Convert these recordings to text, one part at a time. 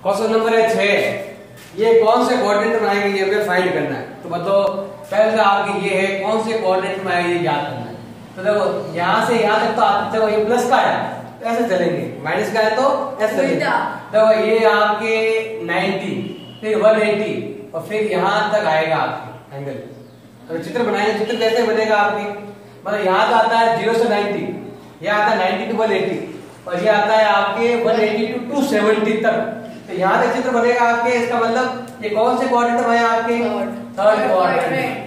Question number है 6। ये कौन से कोऑर्डिनेट में आएंगे ये हमें फाइंड करना है। तो बताओ पहले आपकी ये है कौन से कोऑर्डिनेट में आएंगे ज्ञात करना है। तो देखो यहाँ से यहाँ तक तो आप देखो ये प्लस का है तो ऐसे चलेंगे, माइनस का है तो ऐसे चलेंगे। देखो ये आपके 90 फिर 180 और फिर यहाँ तक आएगा आपके एंगल। तो चित्र बनाएंगे, चित्र कैसे बनेगा आपके, मतलब यहाँ का आता है 0 से 90, ये आता है 90 to 180 और ये आता है आपके 180 to 270 तक। तो यहाँ तक चित्र बनेगा आपके, इसका मतलब ये कौन से कोऑर्डिनेट में है आपके, थर्ड कोऑर्डिनेट।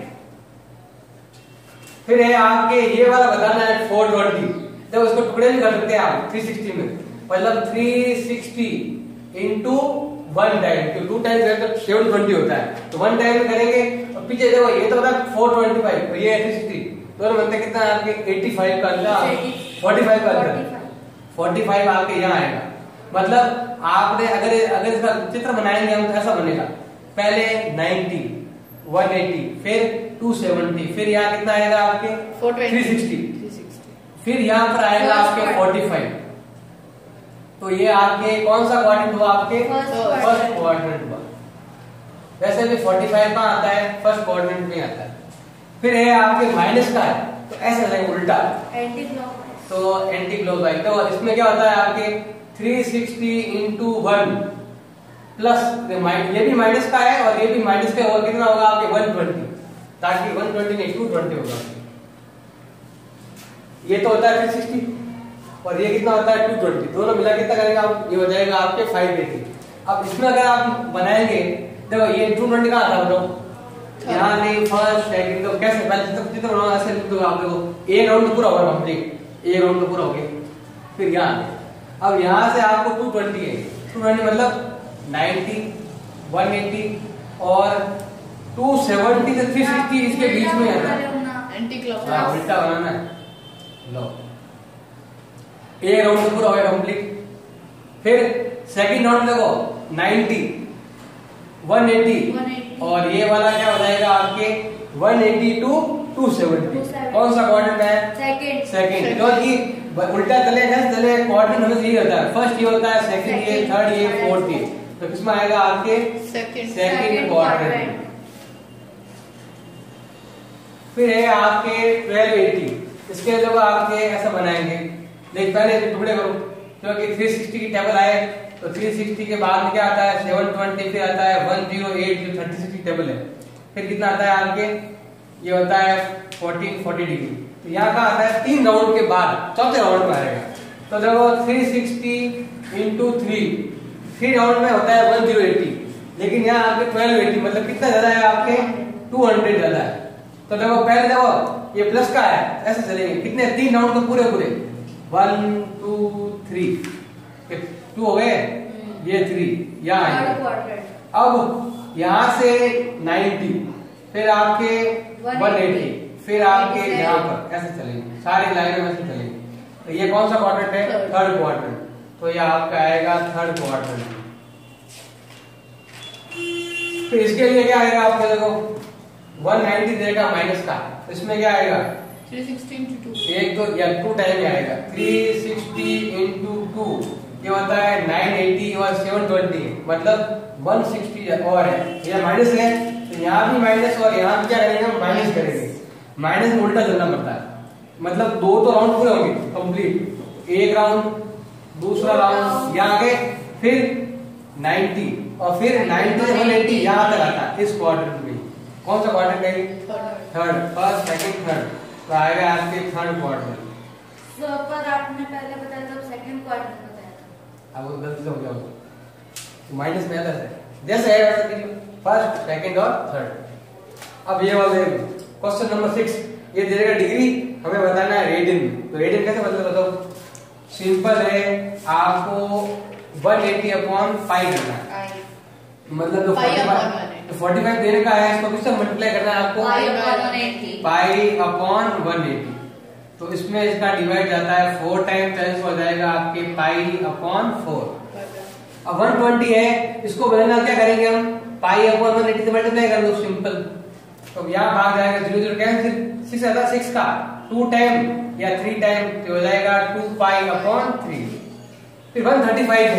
फिर है आपके ये वाला बताना है 420, जब उसको टुकड़े भी कर सकते हैं आप 360 में, मतलब 360 इंटू 1 टाइम, तो 2 टाइम करें तो 720 होता है, तो 1 टाइम में करेंगे। और पीछे देखो ये तो होता है 425 और ये 360, दोनों बनते कितना है आपके 85 का अंतर, 45 का अंतर, 45 आपके यहाँ आएगा। मतलब आपने अगर इसका चित्र बनाएंगे हम तो ऐसा बनेगा, पहले 90 180 फिर 270 फिर यहाँ कितना आएगा आपके 360 फिर यहाँ पर आएगा आपके 45। तो ये आपके कौन सा क्वाड्रेंट हुआ, आपके फर्स्ट क्वाड्रेंट हुआ। वैसे भी 45 कहाँ आता है, फर्स्ट क्वाड्रेंट में आता है। फिर है आपके माइनस का है तो ऐसा रहेगा उल्टा, तो एंटी क्लॉकवाइज। तो इसमें क्या होता है आपके 360 इंटू 1 प्लस ये भी माइनस का है और ये भी माइनस का और कितना होगा आपके 120, ताकि 120 नहीं 220 होगा। ये तो होता है 360 और ये कितना होता है 220, दोनों मिला कितना करेंगे आप, ये हो जाएगा आपके 580। अब इसमें अगर आप बनाएंगे देखो ये 220 कहाँ था बताओ, यहाँ नहीं फर्स्ट सेकंड, तो कैसे पहले चित्र बनाओ ऐसे लिख दो आप। देखो एक राउंड तो पूरा होगा कंप्लीट, एक राउंड तो पूरा हो गया। फिर यहाँ अब यहाँ से आपको 220 है, 220 मतलब 90 180 और 270 से 360 इसके बीच में आता है, एंटी क्लॉकवाइज उल्टा बनाना है। लो एक राउंड तो पूरा हो गया कंप्लीट। फिर सेकंड राउंड देखो 90 180 और ये वाला क्या हो जाएगा आपके 180 to 270। कौन सा कोऑर्डिनेट है, सेकंड, क्योंकि उल्टा चले चले कोऑर्डिनेट हमें यही होता है, फर्स्ट ये होता है, सेकंड ये, थर्ड ये, फोर्थ ये, तो किसमें आएगा आपके सेकंड कोऑर्डिनेट। फिर है आपके 1280, इसके लिए आपके ऐसा बनाएंगे, लेकिन पहले टुकड़े करो क्योंकि 360 की टेबल आए तो 360 के बाद में क्या आता है 720, फिर आता है 108 जो 36 की टेबल है, फिर कितना आता है आपके ये होता है 40 डिग्री। तो यहाँ का आता है 3 राउंड के बाद चौथे राउंड में आएगा। तो देखो 360 इंटू 3 राउंड में होता है 1080, लेकिन यहाँ आपके 1280 मतलब कितना ज्यादा है आपके 200 ज्यादा है। तो देखो पहले देखो ये प्लस का है ऐसे चलेंगे, कितने 3 राउंड तो पूरे 1 2 3 2 हो गए, ये 3 यहाँ आएंगे। अब यहाँ से 90 फिर आपके 180 फिर आपके यहाँ पर ऐसे चलेंगे, सारी लाइनों में से चलेंगे। तो ये कौन सा क्वाड्रेंट है, थर्ड क्वाड्रेंट, तो ये आपका आएगा थर्ड क्वाड्रेंट। फिर इसके लिए क्या आएगा आपके देखो 190 देगा माइनस का, तो इसमें क्या आएगा 360 into 2, एक तो या 2 टाइम में आएगा 360 इंटू 2 ये होता है 980 और 720 मतलब 160 और है, ये माइनस है तो यहाँ भी माइनस और यहाँ भी क्या करेंगे माइनस करेंगे। माइनस में उल्टा चलना पड़ता है, मतलब 2 तो राउंड पूरे होंगे कंप्लीट, एक राउंड दूसरा राउंड यहाँ आगे फिर 90 और फिर 90 से 180 यहाँ तक आता है। इस क्वाड्रेंट में कौन सा क्वाड्रेंट है, थर्ड, फर्स्ट सेकंड थर्ड, तो आएगा आपके थर्ड क्वाड्रेंट। पर आपने पहले बताया था सेकंड क्वाड्रेंट बताया था, अब वो गलती से हो गया तो माइनस में आता है जैसे है वैसे कीजिए, फर्स्ट सेकंड और थर्ड। अब ये वाले क्वेश्चन नंबर 6, ये दे देगा डिग्री, हमें बताना है रेडियन। तो रेडियन कैसे मतलब बताओ, सिंपल है, आपको 180 अपॉन पाई करना है, मतलब तो 45 देने का है, इसको किससे मल्टीप्लाई करना है आपको पाई अपॉन 180। तो इसमें इसका डिवाइड जाता है 4 टाइम, तो हो जाएगा आपके पाई अपॉन 4। अब 120 है, इसको बदलना क्या करेंगे हम, पाई अपॉन 180 से मल्टीप्लाई कर दो सिंपल, तो यहाँ भाग जाएगा 0 0 कैंसिल, 6 आता है 6 का 2 टाइम या 3 टाइम, तो हो जाएगा 2 पाई अपॉन 3। फिर 135 है,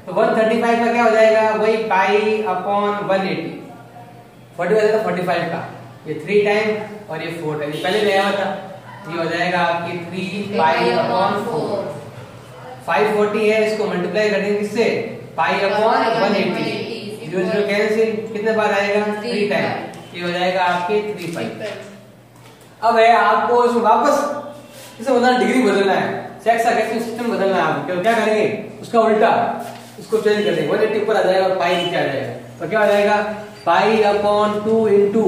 तो 135 का क्या हो जाएगा, वही पाई अपॉन 180, 45 था 45 का, ये 3 टाइम और ये 4 टाइम, पहले ले आया था, ये हो जाएगा आपकी 3 पाई अपॉन 4। 540 है, इसको मल्टीप्लाई कर देंगे किससे, पाई अपॉन 180, 0 कैंसिल, कितने बार आएगा 3 टाइम, ये हो जाएगा आपके 3 पाई। अब है आपको इसमें वापस इसे बदलना, डिग्री बदलना है, सेक्स सिस्टम बदलना है आपको, क्या करेंगे उसका उल्टा, इसको चेंज कर देंगे, 180 ऊपर आ जाएगा, पाई नीचे आ जाएगा, तो क्या हो जाएगा pi upon 2 into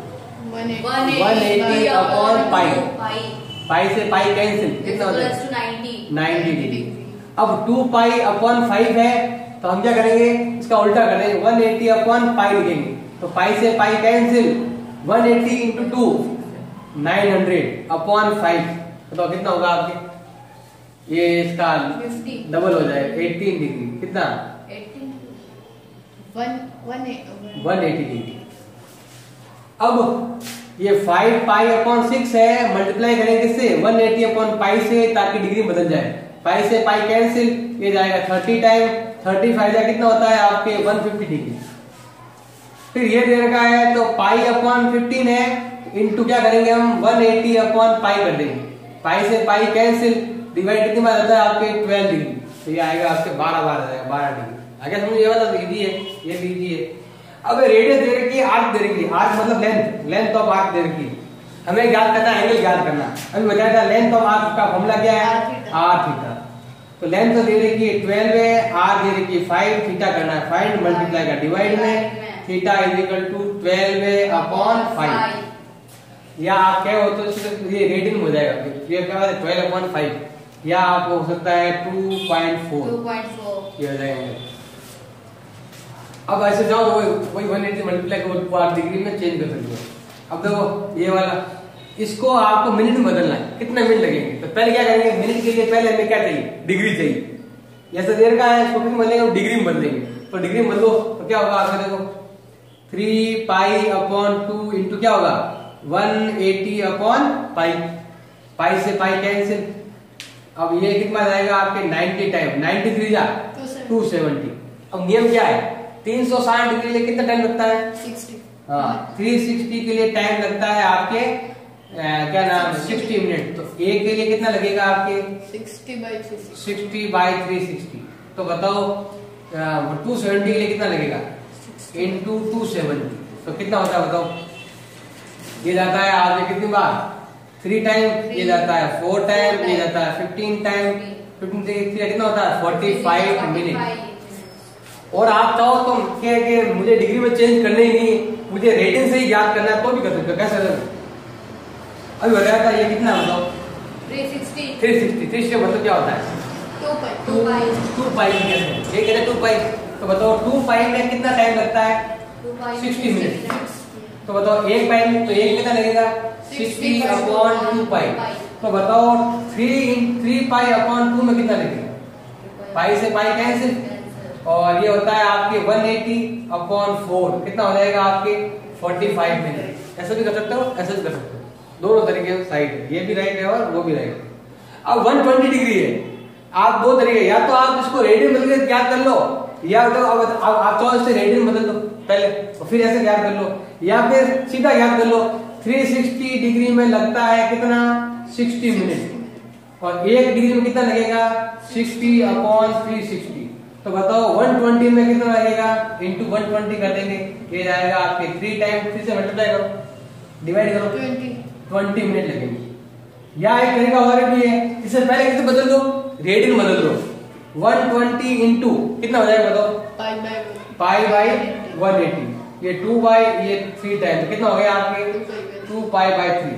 180 upon pi, pi से पाई कैंसिल, कितना हो जाएगा 90 डिग्री। अब 2 पाई अपॉन 5 है, तो हम क्या करेंगे इसका उल्टा करेंगे, 180 अपॉन पाई लिखेंगे, तो पाई से पाई कैंसिल, 180 इंटू 2 900 अपॉन 5, तो कितना होगा आपके, ये इसका डबल हो जाएगा 18 डिग्री, कितना 180 डिग्री। अब ये 5 पाई अपॉन 6 है, मल्टीप्लाई करेंगे किससे 180 अपॉन पाई से, ताकि डिग्री बदल जाए, पाई से पाई कैंसिल, ये जाएगा 30 टाइम, 35 का कितना होता है आपके 150 डिग्री। फिर ये दे रखा है तो पाई अपॉन 15 है, इनटू क्या करेंगे हम 180 अपॉन पाई कर देंगे, पाई से पाई कैंसिल, डिवाइड कितनी बार आता है आपके 12 डिग्री, तो ये आएगा आपके 12 बार आ जाएगा 12 डिग्री। आगे समझो, ये वाला इजी है, ये भी इजी है। अब रेडियस दे रखी है, आर्क दे रखी है, आर्क मतलब लेंथ, लेंथ ऑफ आर्क दे रखी है, हमें ज्ञात करना है, एंगल ज्ञात करना। अभी बताया था लेंथ ऑफ आर्क का फॉर्मूला क्या है, आर थीटा। तो लेंथ तो दे रखी है 12 है, आर दे रखी है 5, थीटा करना है फाइंड, मल्टीप्लाई का डिवाइड में, theta is equal to 12 upon 5, या आप क्या हो तो ये रेडियन हो जाएगा, ये क्या है 12 अपॉन 5, या आपको हो सकता है 2.4 ये हो जाएगा। अब ऐसे जाओ वही 180 मल्टीप्लाई को आप डिग्री में चेंज कर सकते हो। अब देखो ये वाला, इसको आपको मिनट में बदलना है, कितने मिनट लगेंगे, तो पहले क्या करेंगे, मिनट के लिए पहले हमें क्या चाहिए, डिग्री चाहिए, जैसे देर का है इसको कितने बदलेंगे, डिग्री में बदलेंगे, तो डिग्री में बदलो तो क्या होगा आपका, देखो 3 पाई अपॉन 2 इंटू क्या होगा 180 अपॉन पाई, पाई से पाई कैंसिल, अब ये कितना जाएगा आपके 90 टाइम, 93 जा 270। अब नियम क्या है, 360 डिग्री के लिए कितना टाइम लगता है 60, हाँ 360 के लिए टाइम लगता है आपके क्या नाम 60 मिनट, तो एक के लिए कितना लगेगा आपके 60 बाई 360, तो बताओ 270 के लिए कितना लगेगा इंटू 270, तो कितना होता है बताओ, ये जाता है आपके कितनी बार 3 टाइम, ये जाता है 4 टाइम, ये जाता है 15 टाइम, 15 से कितना होता है 45 मिनट। और आप चाहो तो के मुझे डिग्री में चेंज करने ही नहीं, मुझे रेडियन से ही याद करना है तो भी कर सकते हो, कैसे अभी बताया था, ये कितना बताओ 360 मतलब क्या होता है 2 पाई, ये कहते हैं 2 पाई, तो बताओ 2 पाई में कितना टाइम लगता है 60 मिनट, तो बताओ एक पाई में, तो एक कितना लगेगा 60 अपॉन 2 पाई, तो बताओ 3 पाई अपॉन 2 में कितना लगेगा, पाई से पाई कैंसिल, और ये होता है आपके 180 अपॉन 4, कितना हो जाएगा आपके 45 मिनट। ऐसा भी कर सकते हो, ऐसा भी कर सकते हो, दोनों तरीके साइड, ये भी राइट है और वो भी राइट है। अब 120 डिग्री है, आप दो तरीके, या तो आप इसको रेडियन बदल के याद कर लो, या तो आप चाहो इससे रेडियन बदल दो पहले और फिर ऐसे याद कर लो, या फिर सीधा याद कर लो 360 डिग्री में लगता है कितना 60 मिनट, और 1 डिग्री में कितना लगेगा 60 अपॉन 360, तो बताओ 120 में कितना लगेगा इंटू 120 कर देंगे, ये जाएगा आपके 3 टाइम, 3 से मल्टीप्लाई करो, डिवाइड करो, 20 मिनट लगेंगे। या एक तरीका और भी है, इससे पहले किसे बदल दो, रेडियन बदल दो, 120 इंटू कितना हो जाएगा बताओ पाई बाई 180, ये 2 बाई ये 3 टाइम, तो कितना हो गया आपके 2 पाई बाई 3,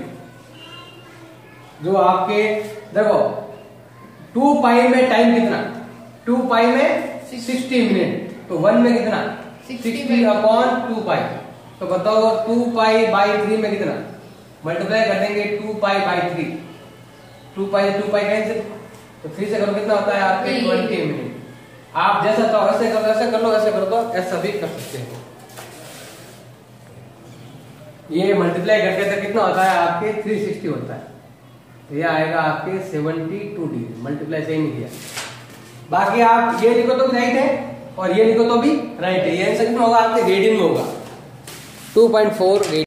जो आपके देखो 2 पाई में टाइम कितना, 2 पाई में 60 मिनट, तो 1 में कितना 60 अपॉन 2 पाई, तो बताओ 2 पाई बाई 3 में कितना, मल्टीप्लाई कर देंगे 2 पाई बाई 3, 2 पाई कैंसिल, तो 3 से करो कितना होता है आपके 20 मिनट। आप जैसा चाहो ऐसे कर लो, ऐसे कर लो, ऐसे कर दो, ऐसा भी कर सकते हो। ये मल्टीप्लाई करके तो कितना होता है आपके 360 होता है, तो ये आएगा आपके 72 डिग्री, मल्टीप्लाई सही नहीं किया। बाकी आप ये लिखो तो राइट है, और ये लिखो तो भी राइट है। ये आंसर कितना होगा आपके रेडियन में होगा 2.4 रेडियन।